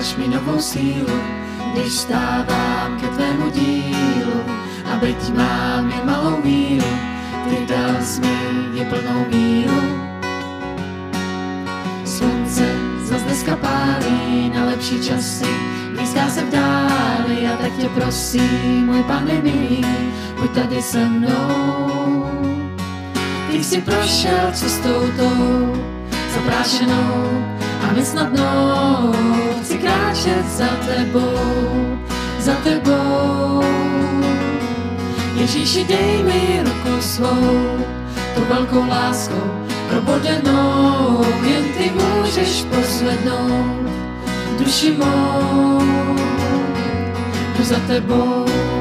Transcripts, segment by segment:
dáváš mi novou sílu, když stávám ke tvému dílu. A byť mám jen malou víru, ty dal jsi mi ji plnou míru. Slunce zas dneska pálí na lepší časy, blízká se v dáli, a tak tě prosím, můj Pane milý, buď tady se mnou. Ty jsi prošel cestou tou zaprášenou a nesnadnou, chci kráčet za tebou, za tebou. Ježíši, dej mi ruku svou, tou velkou láskou probodenou, jen ty můžeš pozvednout duši mou, jdu za tebou.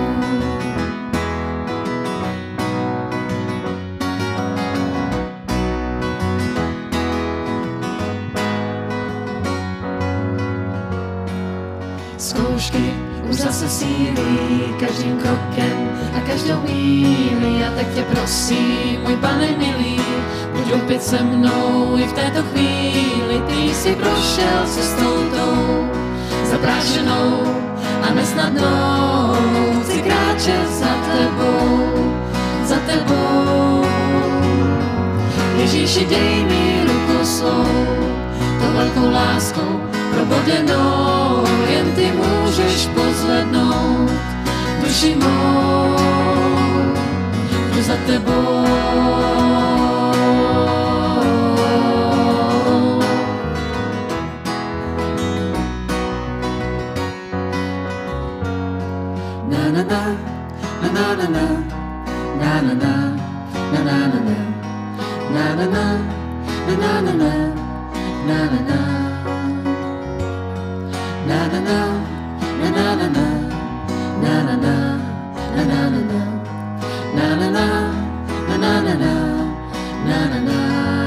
Zkoušky už zase sílí každým krokem a každou chvíli, a tak tě prosím, můj Pane milý, buď opět se mnou i v této chvíli. Ty jsi prošel cestou tou zaprášenou a nesnadnou, chci kráčet za tebou, za tebou. Ježíši, dej mi ruku svou, tou velkou láskou probodenou, jen ty můžeš pozvednout duši mou, jdu za tebou. Na na na, na na na na, na na na, na na na na, na na na, na na na na, na na na. Na na na, na na na na, na na na, na na na na, na na na, na na na na, na na na.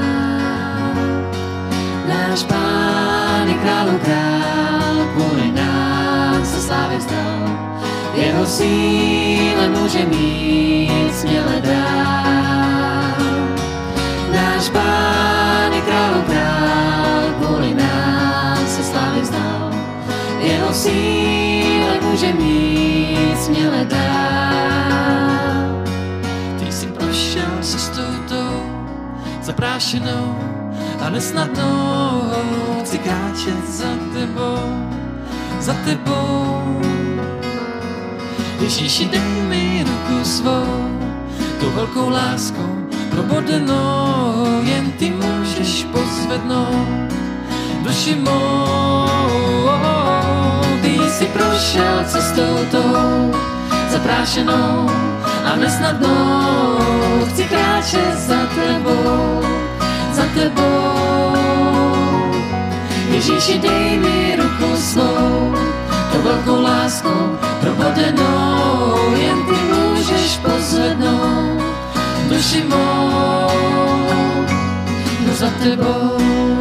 Náš Pán je králu král, kvůli nám se slávy vzdal, jeho síle může mít směle dál. Náš Pán je králu král, kvůli nám se slávy vzdal, jeho síle může mít směle dál. Ty jsi prošel cestou tou zaprášenou a nesnadnou, chci kráčet za tebou, za tebou. Ježíši, dej mi ruku svou, tou velkou láskou probodenou, jen ty můžeš pozvednout duši mou. Ty jsi prošel cestou tou zaprášenou a nesnadnou, chci kráčet za tebou, za tebou. Ježíši, dej mi ruku svou, tou velkou láskou probodenou, jen ty můžeš pozvednout duši mou, jdu za tebou.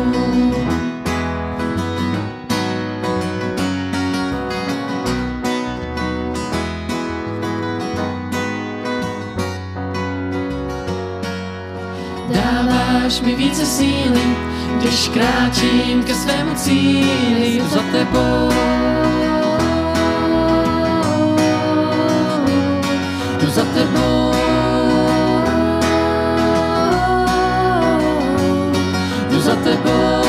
Dáváš mi více síly, když kráčím ke svému cíli, jdu za tebou. Jdu za tebou. Jdu za tebou.